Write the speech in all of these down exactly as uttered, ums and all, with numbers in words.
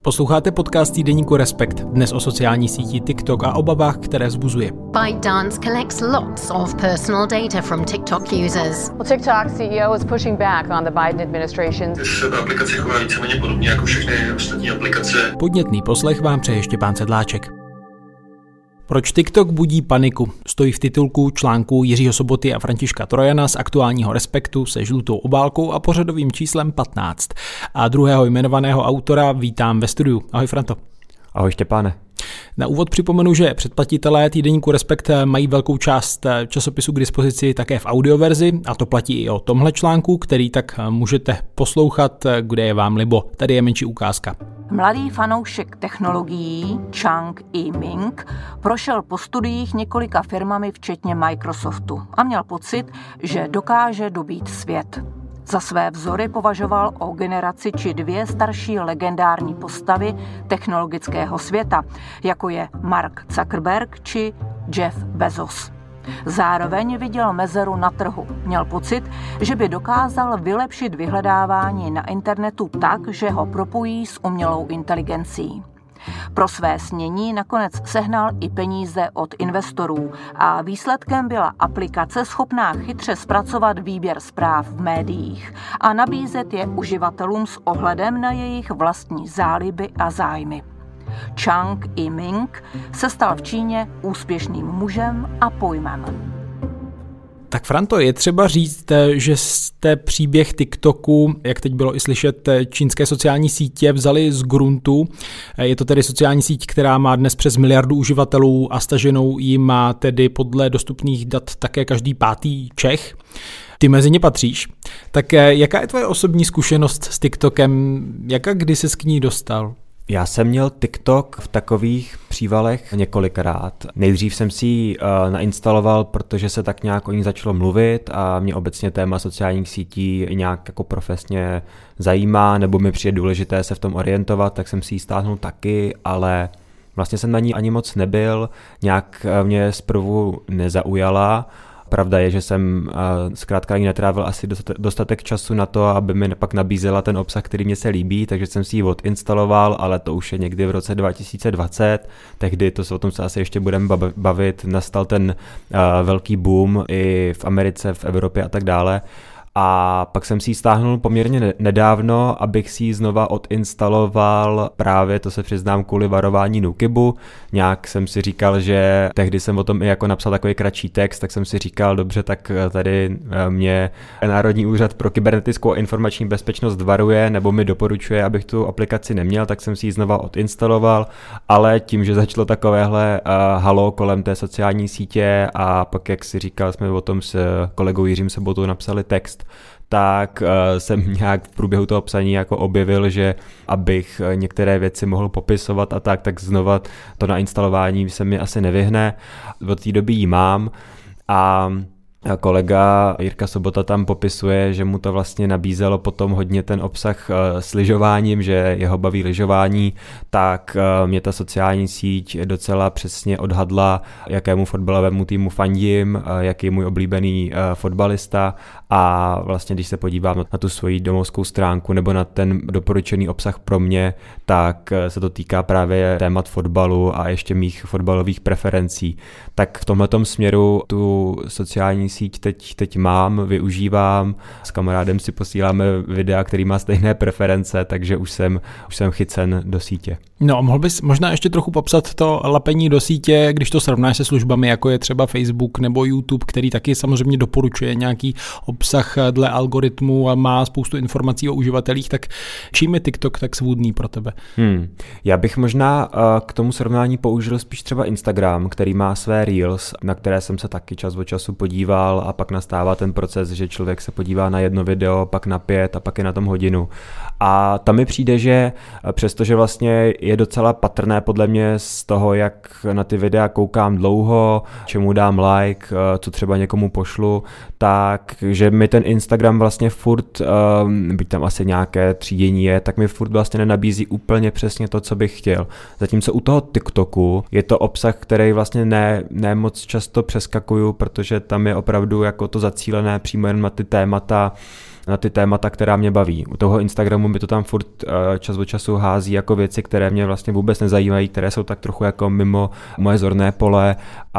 Posloucháte podcast týdeníku Respekt, dnes o sociální síti TikTok a obavách, které vzbuzuje. ByteDance collects lots of personal data from TikTok users. Well, TikTok C E O is pushing back on the Biden administration. Se aplikace chová víceméně podobně jako všechny ostatní aplikace. Podnětný poslech vám přeje Štěpán Sedláček. Proč TikTok budí paniku? Stojí v titulku článku Jiřího Soboty a Františka Trojana z aktuálního Respektu se žlutou obálkou a pořadovým číslem patnáct. A druhého jmenovaného autora vítám ve studiu. Ahoj Franto. Ahoj Štěpáne. Na úvod připomenu, že předplatitelé týdeníku Respekt mají velkou část časopisu k dispozici také v audioverzi a to platí i o tomhle článku, který tak můžete poslouchat, kde je vám libo. Tady je menší ukázka. Mladý fanoušek technologií Chang Yiming prošel po studiích několika firmami včetně Microsoftu a měl pocit, že dokáže dobít svět. Za své vzory považoval o generaci či dvě starší legendární postavy technologického světa, jako je Mark Zuckerberg či Jeff Bezos. Zároveň viděl mezeru na trhu. Měl pocit, že by dokázal vylepšit vyhledávání na internetu tak, že ho propojí s umělou inteligencí. Pro své snění nakonec sehnal i peníze od investorů a výsledkem byla aplikace schopná chytře zpracovat výběr zpráv v médiích a nabízet je uživatelům s ohledem na jejich vlastní záliby a zájmy. Chang Yiming se stal v Číně úspěšným mužem a pojmem. Tak Franto, je třeba říct, že jste příběh TikToku, jak teď bylo i slyšet, čínské sociální sítě vzali z gruntu. Je to tedy sociální síť, která má dnes přes miliardu uživatelů a staženou ji má tedy podle dostupných dat také každý pátý Čech. Ty mezi ně patříš. Tak jaká je tvoje osobní zkušenost s TikTokem? Jak a kdy ses k ní dostal? Já jsem měl TikTok v takových přívalech několikrát. Nejdřív jsem si ji uh, nainstaloval, protože se tak nějak o ní začalo mluvit a mě obecně téma sociálních sítí nějak jako profesně zajímá, nebo mi přijde důležité se v tom orientovat, tak jsem si ji stáhnul taky, ale vlastně jsem na ní ani moc nebyl, nějak mě zprvu nezaujala. Pravda je, že jsem uh, zkrátka ani netrávil asi dostatek času na to, aby mi pak nabízela ten obsah, který mě se líbí, takže jsem si ji odinstaloval, ale to už je někdy v roce dva tisíce dvacet, tehdy, to se o tom se asi ještě budeme bavit, nastal ten uh, velký boom i v Americe, v Evropě a tak dále. A pak jsem si ji stáhnul poměrně nedávno, abych si ji znova odinstaloval, právě to se přiznám kvůli varování Nukibu. Nějak jsem si říkal, že tehdy jsem o tom i jako napsal takový kratší text, tak jsem si říkal, dobře, tak tady mě Národní úřad pro kybernetickou a informační bezpečnost varuje nebo mi doporučuje, abych tu aplikaci neměl, tak jsem si ji znova odinstaloval, ale tím, že začalo takovéhle uh, halo kolem té sociální sítě a pak, jak si říkal, jsme o tom s kolegou Jiřím Sobotou napsali text, tak uh, jsem nějak v průběhu toho psaní jako objevil, že abych některé věci mohl popisovat a tak, tak znova to nainstalování se mi asi nevyhne. Od té doby ji mám a kolega Jirka Sobota tam popisuje, že mu to vlastně nabízelo potom hodně ten obsah s lyžováním, že jeho baví lyžování, tak mě ta sociální síť docela přesně odhadla, jakému fotbalovému týmu fandím, jaký je můj oblíbený fotbalista a vlastně když se podívám na tu svoji domovskou stránku nebo na ten doporučený obsah pro mě, tak se to týká právě témat fotbalu a ještě mých fotbalových preferencí. Tak v tomhletom směru tu sociální síť teď, teď mám, využívám, s kamarádem si posíláme videa, který má stejné preference, takže už jsem, už jsem chycen do sítě. No a mohl bys možná ještě trochu popsat to lapení do sítě, když to srovnáš se službami, jako je třeba Facebook nebo YouTube, který taky samozřejmě doporučuje nějaký obsah dle algoritmu a má spoustu informací o uživatelích, tak čím je TikTok tak svůdný pro tebe? Hmm. Já bych možná uh, k tomu srovnání použil spíš třeba Instagram, který má své Reels, na které jsem se taky čas od času podíval a pak nastává ten proces, že člověk se podívá na jedno video, pak na pět a pak je na tom hodinu. A tam mi přijde, že přestože vlastně je docela patrné podle mě z toho, jak na ty videa koukám dlouho, čemu dám like, co třeba někomu pošlu, tak že mi ten Instagram vlastně furt, byť tam asi nějaké třídění je, tak mi furt vlastně nenabízí úplně přesně to, co bych chtěl. Zatímco u toho TikToku je to obsah, který vlastně ne, ne moc často přeskakuju, protože tam je opravdu jako to zacílené přímo jen na ty témata, na ty témata, která mě baví. U toho Instagramu mi to tam furt čas od času hází jako věci, které mě vlastně vůbec nezajímají, které jsou tak trochu jako mimo moje zorné pole,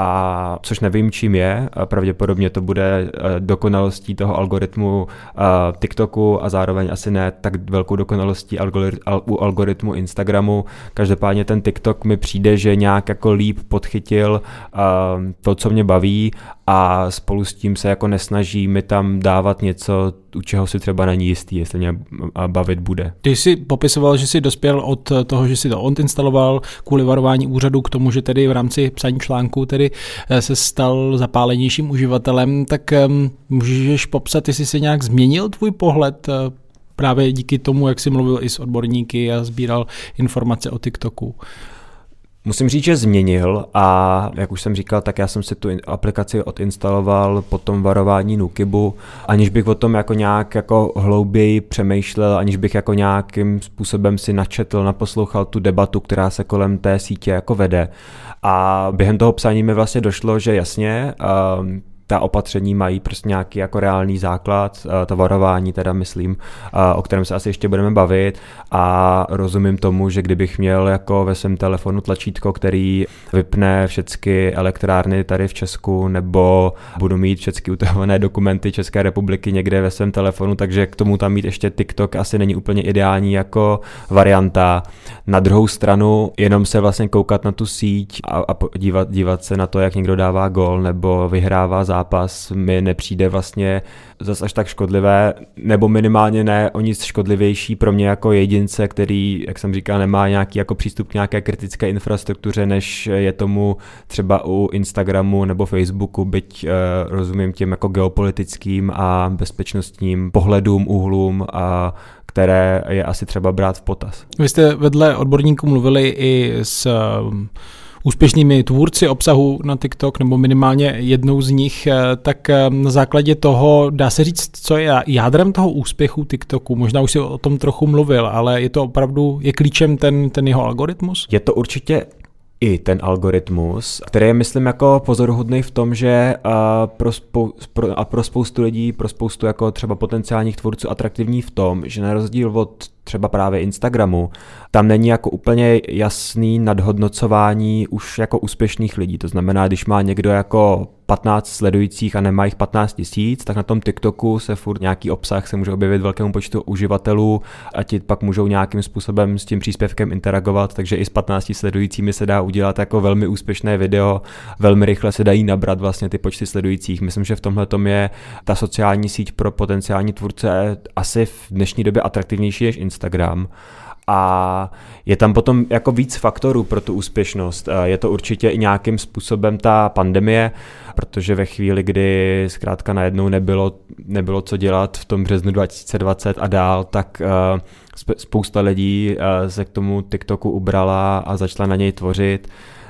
a což nevím, čím je. Pravděpodobně to bude dokonalostí toho algoritmu TikToku a zároveň asi ne tak velkou dokonalostí u algoritmu Instagramu. Každopádně ten TikTok mi přijde, že nějak jako líp podchytil to, co mě baví, a spolu s tím se jako nesnaží mi tam dávat něco, u čeho si třeba není jistý, jestli mě bavit bude. Ty jsi popisoval, že jsi dospěl od toho, že si to odinstaloval kvůli varování úřadu k tomu, že tedy v rámci psaní článku tedy se stal zapálenějším uživatelem, tak můžeš popsat, jestli se nějak změnil tvůj pohled právě díky tomu, jak jsi mluvil i s odborníky a sbíral informace o TikToku? Musím říct, že změnil, a jak už jsem říkal, tak já jsem si tu aplikaci odinstaloval po tom varování Nukibu, aniž bych o tom jako nějak jako hlouběji přemýšlel, aniž bych jako nějakým způsobem si načetl, naposlouchal tu debatu, která se kolem té sítě jako vede. A během toho psání mi vlastně došlo, že jasně, uh, ta opatření mají prostě nějaký jako reálný základ, to varování teda myslím, o kterém se asi ještě budeme bavit, a rozumím tomu, že kdybych měl jako ve svém telefonu tlačítko, který vypne všechny elektrárny tady v Česku, nebo budu mít všechny utahované dokumenty České republiky někde ve svém telefonu, takže k tomu tam mít ještě TikTok asi není úplně ideální jako varianta. Na druhou stranu jenom se vlastně koukat na tu síť a, a dívat, dívat se na to, jak někdo dává gól nebo vyhrává zápas, mi nepřijde vlastně zas až tak škodlivé, nebo minimálně ne o nic škodlivější pro mě jako jedince, který, jak jsem říkal, nemá nějaký jako přístup k nějaké kritické infrastruktuře, než je tomu třeba u Instagramu nebo Facebooku, byť uh, rozumím těm jako geopolitickým a bezpečnostním pohledům, úhlům, a které je asi třeba brát v potaz. Vy jste vedle odborníků mluvili i s um... úspěšnými tvůrci obsahu na TikTok, nebo minimálně jednou z nich, tak na základě toho dá se říct, co je jádrem toho úspěchu TikToku. Možná už si o tom trochu mluvil, ale je to opravdu, je klíčem ten, ten jeho algoritmus? Je to určitě i ten algoritmus, který je, myslím, jako pozoruhodný v tom, že uh, pro, spou- pro, a pro spoustu lidí, pro spoustu jako třeba potenciálních tvůrců atraktivní v tom, že na rozdíl od třeba právě Instagramu, tam není jako úplně jasný nadhodnocování už jako úspěšných lidí. To znamená, když má někdo jako patnáct sledujících a nemá jich patnáct tisíc, tak na tom TikToku se furt nějaký obsah se může objevit velkému počtu uživatelů a ti pak můžou nějakým způsobem s tím příspěvkem interagovat, takže i s patnácti sledujícími se dá udělat jako velmi úspěšné video, velmi rychle se dají nabrat vlastně ty počty sledujících. Myslím, že v tomhle tom je ta sociální síť pro potenciální tvůrce asi v dnešní době atraktivnější než Instagram. A je tam potom jako víc faktorů pro tu úspěšnost. Je to určitě i nějakým způsobem ta pandemie, protože ve chvíli, kdy zkrátka najednou nebylo, nebylo co dělat v tom březnu dva tisíce dvacet a dál, tak spousta lidí se k tomu TikToku ubrala a začala na něj tvořit.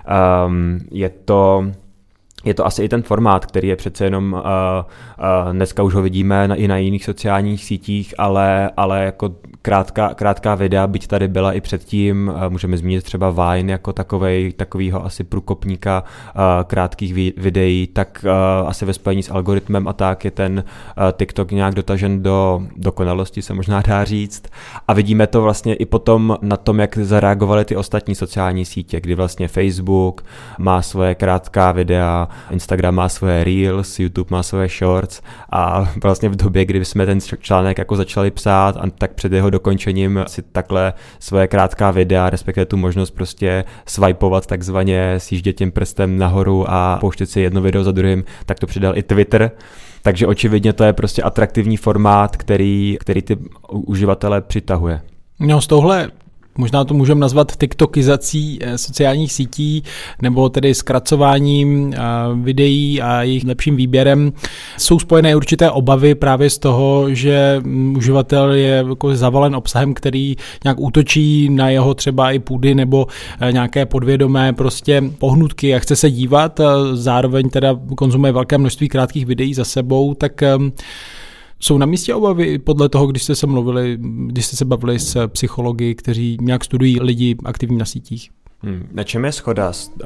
Je to... Je to asi i ten formát, který je přece jenom, uh, uh, dneska už ho vidíme na, i na jiných sociálních sítích, ale, ale jako krátká, krátká videa, byť tady byla i předtím, uh, můžeme zmínit třeba Vine jako takovej, takovýho asi průkopníka uh, krátkých vi- videí, tak uh, asi ve spojení s algoritmem a tak je ten uh, TikTok nějak dotažen do dokonalosti, se možná dá říct. A vidíme to vlastně i potom na tom, jak zareagovaly ty ostatní sociální sítě, kdy vlastně Facebook má svoje krátká videa, Instagram má svoje Reels, YouTube má svoje Shorts, a vlastně v době, kdy jsme ten článek jako začali psát, a tak před jeho dokončením si takhle svoje krátká videa, respektive tu možnost prostě swipeovat takzvaně, sjíždět tím prstem nahoru a pouštět si jedno video za druhým, tak to přidal i Twitter. Takže očividně to je prostě atraktivní formát, který, který ty uživatele přitahuje. No, z tohle možná to můžeme nazvat tiktokizací sociálních sítí, nebo tedy zkracováním videí a jejich lepším výběrem. Jsou spojené určité obavy právě z toho, že uživatel je jako zavalen obsahem, který nějak útočí na jeho třeba i půdy nebo nějaké podvědomé prostě pohnutky a chce se dívat, a zároveň teda konzumuje velké množství krátkých videí za sebou, tak jsou na místě obavy podle toho, když jste se mluvili, když jste se bavili s psychologi, kteří nějak studují lidi aktivní na sítích? Hmm. Na čem je shoda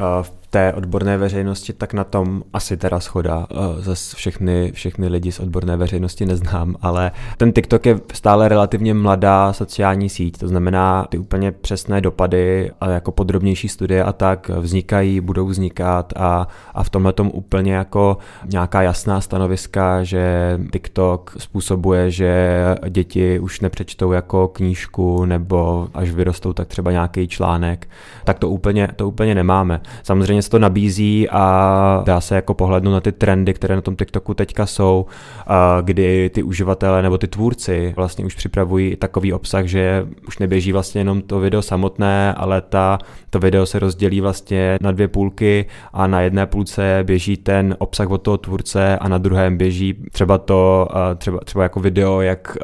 té odborné veřejnosti, tak na tom asi teda shoda. Zase všechny, všechny lidi z odborné veřejnosti neznám, ale ten TikTok je stále relativně mladá sociální síť, to znamená ty úplně přesné dopady a jako podrobnější studie a tak vznikají, budou vznikat a, a v tomhletom úplně jako nějaká jasná stanoviska, že TikTok způsobuje, že děti už nepřečtou jako knížku nebo až vyrostou tak třeba nějaký článek, tak to úplně, to úplně nemáme. Samozřejmě se to nabízí a dá se jako pohlednout na ty trendy, které na tom TikToku teďka jsou, kdy ty uživatelé nebo ty tvůrci vlastně už připravují takový obsah, že už neběží vlastně jenom to video samotné, ale ta, to video se rozdělí vlastně na dvě půlky a na jedné půlce běží ten obsah od toho tvůrce a na druhém běží třeba to, třeba, třeba jako video, jak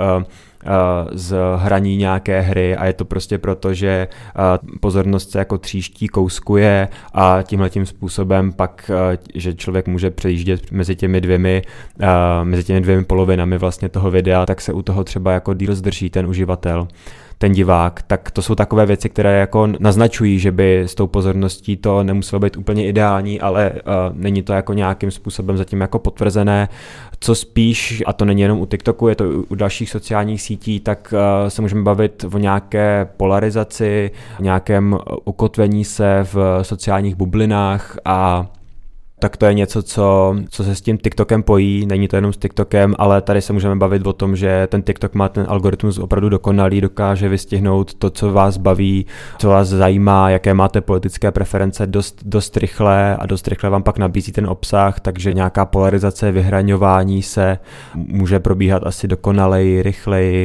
z hraní nějaké hry a je to prostě proto, že pozornost se jako tříští, kouskuje a tímhletím způsobem pak, že člověk může přejíždět mezi těmi dvěmi, mezi těmi dvěmi polovinami vlastně toho videa, tak se u toho třeba jako díl zdrží ten uživatel, ten divák, tak to jsou takové věci, které jako naznačují, že by s tou pozorností to nemuselo být úplně ideální, ale uh, není to jako nějakým způsobem zatím jako potvrzené. Co spíš, a to není jenom u TikToku, je to u dalších sociálních sítí, tak uh, se můžeme bavit o nějaké polarizaci, nějakém ukotvení se v sociálních bublinách a tak to je něco, co, co se s tím TikTokem pojí, není to jenom s TikTokem, ale tady se můžeme bavit o tom, že ten TikTok má ten algoritmus opravdu dokonalý, dokáže vystihnout to, co vás baví, co vás zajímá, jaké máte politické preference dost, dost rychle a dost rychle vám pak nabízí ten obsah, takže nějaká polarizace, vyhraňování se může probíhat asi dokonaleji, rychleji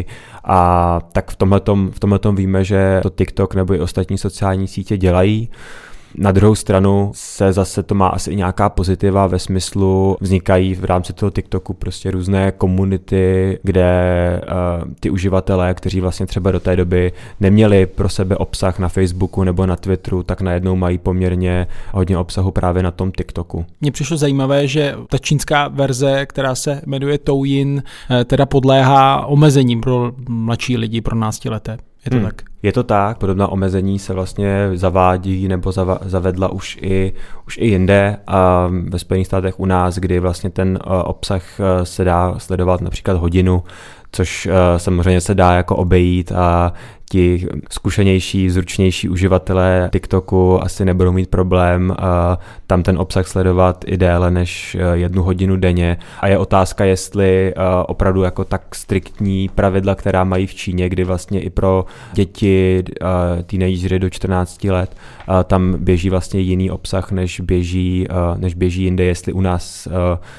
a tak v tomhletom, v tomhletom víme, že to TikTok nebo i ostatní sociální sítě dělají. Na druhou stranu se zase to má asi i nějaká pozitiva ve smyslu, vznikají v rámci toho TikToku prostě různé komunity, kde uh, ty uživatelé, kteří vlastně třeba do té doby neměli pro sebe obsah na Facebooku nebo na Twitteru, tak najednou mají poměrně hodně obsahu právě na tom TikToku. Mně přišlo zajímavé, že ta čínská verze, která se jmenuje Douyin, teda podléhá omezením pro mladší lidi, pro náctileté. Je to hmm. tak? Je to tak, podobná omezení se vlastně zavádí nebo zava, zavedla už i, už i jinde a ve Spojených státech u nás, kdy vlastně ten uh, obsah uh, se dá sledovat například hodinu, což uh, samozřejmě se dá jako obejít a ti zkušenější, zručnější uživatelé TikToku asi nebudou mít problém uh, tam ten obsah sledovat i déle než uh, jednu hodinu denně. A je otázka, jestli uh, opravdu jako tak striktní pravidla, která mají v Číně, kdy vlastně i pro děti, uh, teenagery do čtrnácti let, uh, tam běží vlastně jiný obsah, než běží, uh, než běží jinde, jestli u nás uh,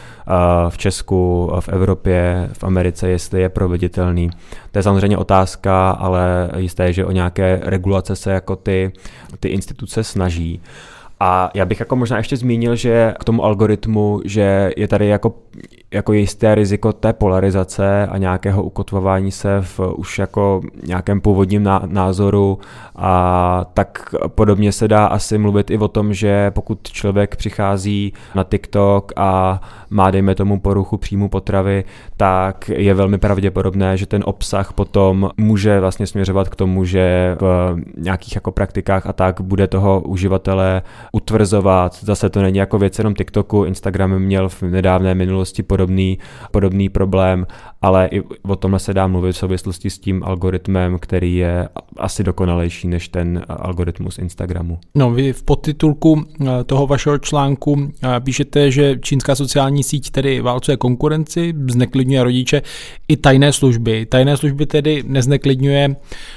v Česku, v Evropě, v Americe, jestli je proveditelný. To je samozřejmě otázka, ale jisté je, že o nějaké regulace se jako ty, ty instituce snaží. A já bych jako možná ještě zmínil, že k tomu algoritmu, že je tady jako, jako jisté riziko té polarizace a nějakého ukotvování se v už jako nějakém původním názoru a tak podobně se dá asi mluvit i o tom, že pokud člověk přichází na TikTok a má dejme tomu poruchu příjmu potravy, tak je velmi pravděpodobné, že ten obsah potom může vlastně směřovat k tomu, že v nějakých jako praktikách a tak bude toho uživatele utvrzovat. Zase to není jako věc jenom TikToku, Instagram měl v nedávné minulosti podobný, podobný problém, ale i o tomhle se dá mluvit v souvislosti s tím algoritmem, který je asi dokonalejší než ten algoritmus Instagramu. No, vy v podtitulku toho vašeho článku píšete, že čínská sociální síť tedy válcuje konkurenci, zneklidňuje rodiče i tajné služby. Tajné služby tedy nezneklidňuje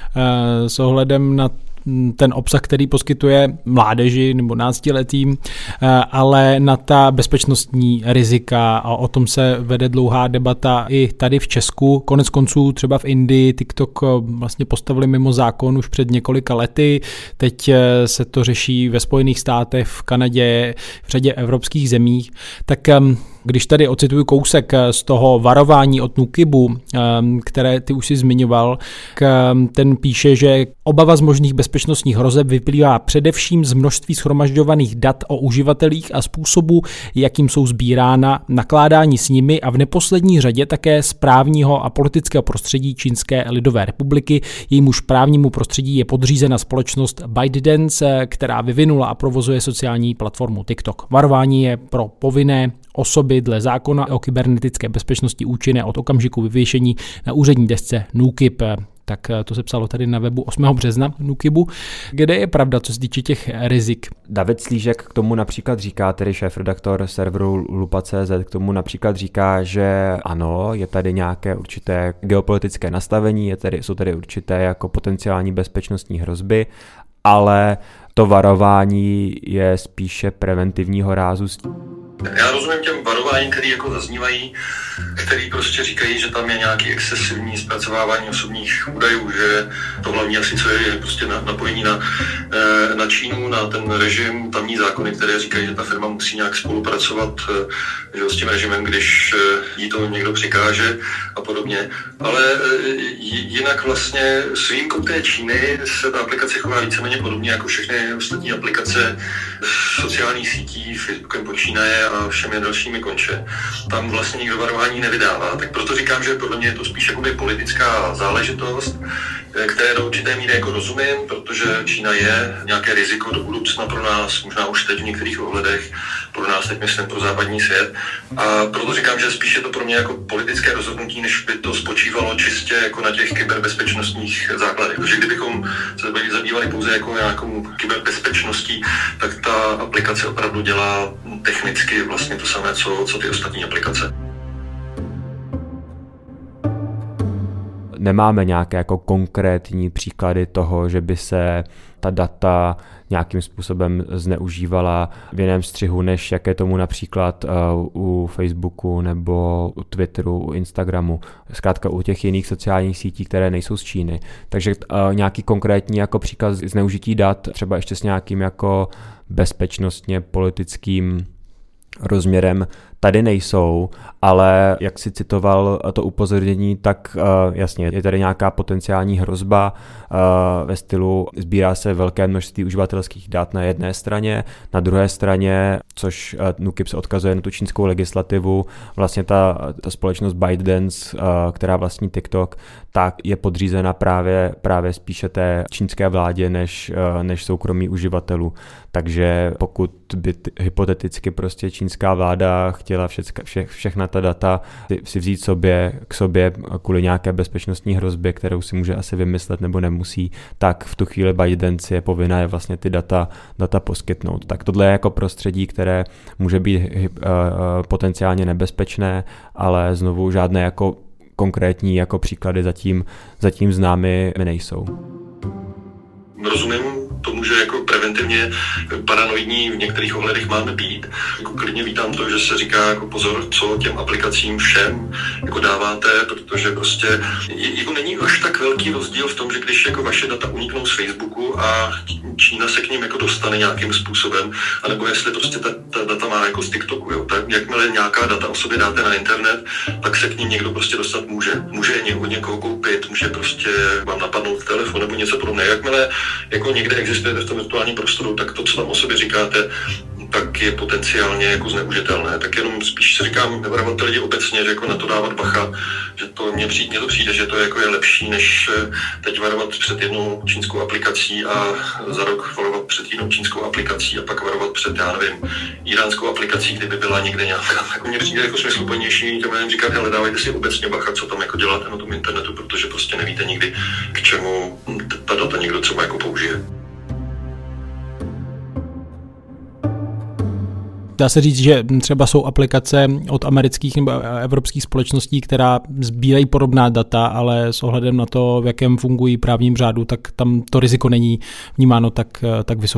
s ohledem na ten obsah, který poskytuje mládeži nebo náctiletým, ale na ta bezpečnostní rizika a o tom se vede dlouhá debata i tady v Česku. Konec konců třeba v Indii TikTok vlastně postavili mimo zákon už před několika lety, teď se to řeší ve Spojených státech, v Kanadě, v řadě evropských zemích. Tak Když tady ocituju kousek z toho varování od Nukibu, které ty už si zmiňoval, ten píše, že obava z možných bezpečnostních hrozeb vyplývá především z množství shromažďovaných dat o uživatelích a způsobu, jakým jsou sbírána, nakládání s nimi a v neposlední řadě také z právního a politického prostředí Čínské lidové republiky, jejímuž právnímu prostředí je podřízena společnost ByteDance, která vyvinula a provozuje sociální platformu TikTok. Varování je pro povinné osoby dle zákona o kybernetické bezpečnosti účinné od okamžiku vyvěšení na úřední desce Nukib. Tak to se psalo tady na webu osmého března Nukibu. Kde je pravda, co se týče těch rizik? David Slížek k tomu například říká, tedy šéfredaktor serveru lupa tečka cé zet, k tomu například říká, že ano, je tady nějaké určité geopolitické nastavení, je tady, jsou tady určité jako potenciální bezpečnostní hrozby, ale to varování je spíše preventivního rázu. Já rozumím těm varováním, které jako zaznívají, který prostě říkají, že tam je nějaký excesivní zpracovávání osobních údajů, že to hlavní asi, co je, je prostě napojení na, na Čínu, na ten režim, tamní zákony, které říkají, že ta firma musí nějak spolupracovat že, s tím režimem, když jí to někdo přikáže a podobně. Ale jinak vlastně s výjimkou té Číny se ta aplikace chová víceméně podobně jako všechny ostatní aplikace sociálních sítí, Facebookem počínaje a všemi dalšími konče. Tam vlastně nikdo varování nevydává, tak proto říkám, že podle mě je to spíš jakoby politická záležitost, které do určité míry jako rozumím, protože Čína je nějaké riziko do budoucna pro nás, možná už teď v některých ohledech, pro nás teď myslím pro západní svět. A proto říkám, že spíš je to pro mě jako politické rozhodnutí, než by to spočívalo čistě jako na těch kyberbezpečnostních základech. Protože kdybychom se zabývali pouze jako nějakou kyberbezpečností, tak ta aplikace opravdu dělá technicky vlastně to samé, co, co ty ostatní aplikace. Nemáme nějaké jako konkrétní příklady toho, že by se ta data nějakým způsobem zneužívala v jiném střihu, než jak je tomu například u Facebooku nebo u Twitteru, u Instagramu, zkrátka u těch jiných sociálních sítí, které nejsou z Číny. Takže nějaký konkrétní jako příklad zneužití dat, třeba ještě s nějakým jako bezpečnostně politickým rozměrem, tady nejsou, ale jak si citoval to upozornění, tak uh, jasně, je tady nějaká potenciální hrozba uh, ve stylu sbírá se velké množství uživatelských dat na jedné straně, na druhé straně, což uh, Nukib se odkazuje na tu čínskou legislativu, vlastně ta, ta společnost ByteDance, uh, která vlastní TikTok, tak je podřízena právě, právě spíše té čínské vládě, než, uh, než soukromí uživatelů. Takže pokud by t- hypoteticky prostě čínská vláda chtěla všecka, vše, všechna ta data si vzít sobě, k sobě kvůli nějaké bezpečnostní hrozbě, kterou si může asi vymyslet nebo nemusí, tak v tu chvíli ByteDance je povinná je vlastně ty data, data poskytnout. Tak tohle je jako prostředí, které může být uh, potenciálně nebezpečné, ale znovu žádné jako konkrétní jako příklady zatím, zatím známy nejsou. Rozumím tomu, že jako preventivně paranoidní v některých ohledech máme být. Jako klidně vítám to, že se říká jako pozor, co těm aplikacím všem jako dáváte, protože prostě jako není až tak velký rozdíl v tom, že když jako vaše data uniknou z Facebooku a Čína se k ním jako dostane nějakým způsobem, anebo jestli prostě ta, ta data má jako z TikToku, jo, tak jakmile nějaká data o sobě dáte na internet, tak se k ním někdo prostě dostat může. Může je od někoho koupit, může prostě vám napadnout telefon nebo něco podobného. Jakmile jako někde existujete v tom virtuálním prostoru, tak to, co tam o sobě říkáte, tak je potenciálně jako zneužitelné. Tak jenom spíš si říkám, varovat lidi obecně, že jako na to dávat bacha, že to mně přijde, to přijde, že to jako je lepší, než teď varovat před jednou čínskou aplikací a za rok varovat před jinou čínskou aplikací a pak varovat před, já nevím, iránskou aplikací, kdyby byla někde nějaká. Jako mně přijde jako smysluplnější, těm lidem říkat, hele, dávajte si obecně bacha, co tam jako děláte na tom internetu, protože prostě nevíte nikdy, k čemu ta data někdo třeba jako použije. Dá se říct, že třeba jsou aplikace od amerických nebo evropských společností, která sbírají podobná data, ale s ohledem na to, v jakém fungují právním řádu, tak tam to riziko není vnímáno tak, tak vysoké.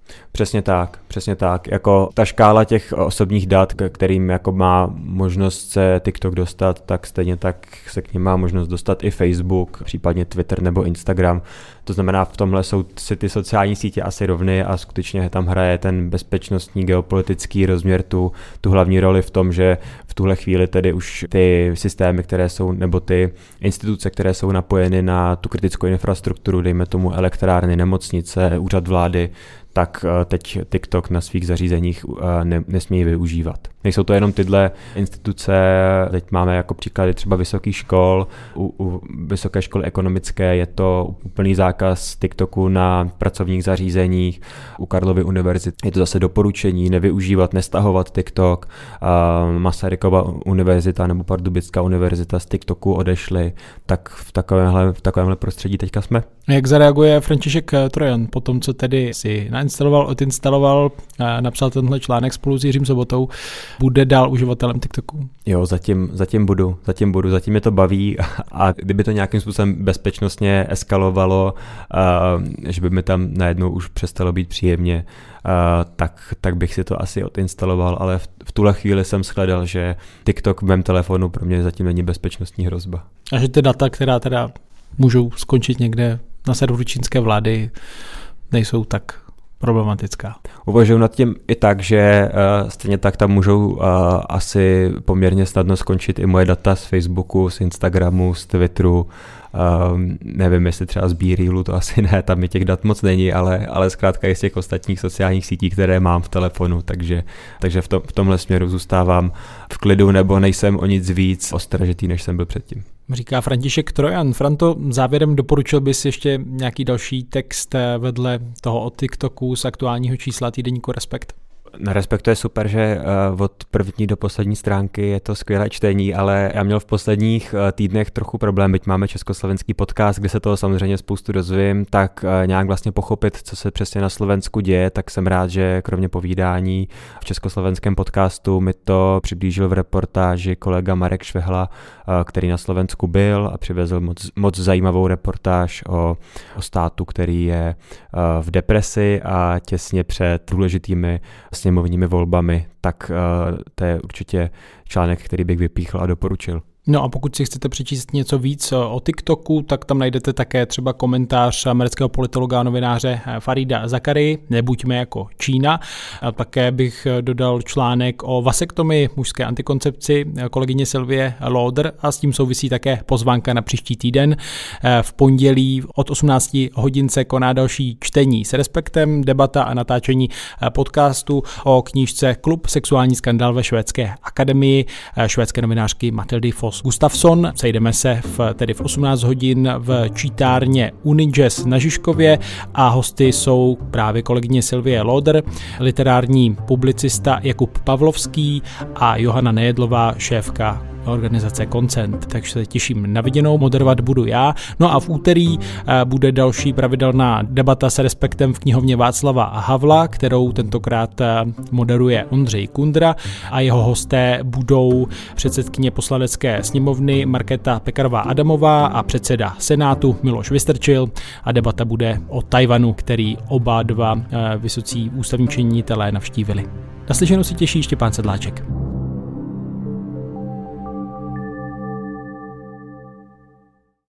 Přesně tak, přesně tak. Jako ta škála těch osobních dat, kterým jako má možnost se TikTok dostat, tak stejně tak se k nim má možnost dostat i Facebook, případně Twitter nebo Instagram. To znamená, v tomhle jsou si ty sociální sítě asi rovny a skutečně tam hraje ten bezpečnostní geopolitický rozměr tu, tu hlavní roli v tom, že v tuhle chvíli tedy už ty systémy, které jsou, nebo ty instituce, které jsou napojeny na tu kritickou infrastrukturu, dejme tomu elektrárny, nemocnice, úřad vlády, tak teď TikTok na svých zařízeních ne, nesmí využívat. Nejsou to jenom tyhle instituce, teď máme jako příklady třeba vysokých škol, u, u vysoké školy ekonomické je to úplný zákaz TikToku na pracovních zařízeních, u Karlovy univerzity je to zase doporučení nevyužívat, nestahovat TikTok, Masarykova univerzita nebo Pardubická univerzita z TikToku odešly, tak v takovémhle, v takovémhle prostředí teďka jsme. Jak zareaguje František Trojan po tom, co tedy si nainstaloval, odinstaloval, napsal tenhle článek spolu s Jiřím Sobotou, bude dál uživatelem TikToku? Jo, zatím, zatím budu, zatím budu, zatím mě to baví a kdyby to nějakým způsobem bezpečnostně eskalovalo, uh, že by mi tam najednou už přestalo být příjemně, uh, tak, tak bych si to asi odinstaloval, ale v, v tuhle chvíli jsem shledal, že TikTok v mém telefonu pro mě zatím není bezpečnostní hrozba. A že ty data, která teda můžou skončit někde na serveru čínské vlády, nejsou tak problematická. Uvažuji nad tím i tak, že uh, stejně tak tam můžou uh, asi poměrně snadno skončit i moje data z Facebooku, z Instagramu, z Twitteru. Uh, nevím, jestli třeba z BeRealu, to asi ne, tam mi těch dat moc není, ale, ale zkrátka i z těch ostatních sociálních sítí, které mám v telefonu, takže, takže v, tom, v tomhle směru zůstávám v klidu, nebo nejsem o nic víc ostražitý, než jsem byl předtím. Říká František Trojan. Franto, závěrem doporučil bys ještě nějaký další text vedle toho od TikToku z aktuálního čísla týdeníku Respekt? Na Respektu je super, že od první do poslední stránky je to skvělé čtení, ale já měl v posledních týdnech trochu problém, byť máme československý podcast, kde se toho samozřejmě spoustu dozvím, tak nějak vlastně pochopit, co se přesně na Slovensku děje, tak jsem rád, že kromě povídání v československém podcastu mi to přiblížil v reportáži kolega Marek Švehla, který na Slovensku byl a přivezl moc, moc zajímavou reportáž o, o státu, který je v depresi a těsně před důležitými sněmovními volbami, tak uh, to je určitě článek, který bych vypíchl a doporučil. No a pokud si chcete přečíst něco víc o TikToku, tak tam najdete také třeba komentář amerického politologa a novináře Farida Zakary, Nebuďme jako Čína. A také bych dodal článek o vasektomii, mužské antikoncepci kolegyně Sylvie Lauder a s tím souvisí také pozvánka na příští týden. V pondělí od osmnáct hodin se koná další čtení s Respektem, debata a natáčení podcastu o knížce Klub sexuální skandál ve švédské akademii švédské novinářky Matildy Foss Gustafsson. Sejdeme se v, tedy v osmnáct hodin v čítárně Unijazz na Žižkově a hosty jsou právě kolegyně Sylvie Lauder, literární publicista Jakub Pavlovský a Johana Nejedlová, šéfka organizace Koncent. Takže se těším na viděnou, moderovat budu já. No a v úterý bude další pravidelná debata s Respektem v knihovně Václava Havla, kterou tentokrát moderuje Ondřej Kundra a jeho hosté budou předsedkyně poslanecké sněmovny Markéta Pekarová Adamová a předseda Senátu Miloš Vystrčil a debata bude o Tajvanu, který oba dva vysocí ústavní činitelé navštívili. Naslyšenou si těší Štěpán Sedláček.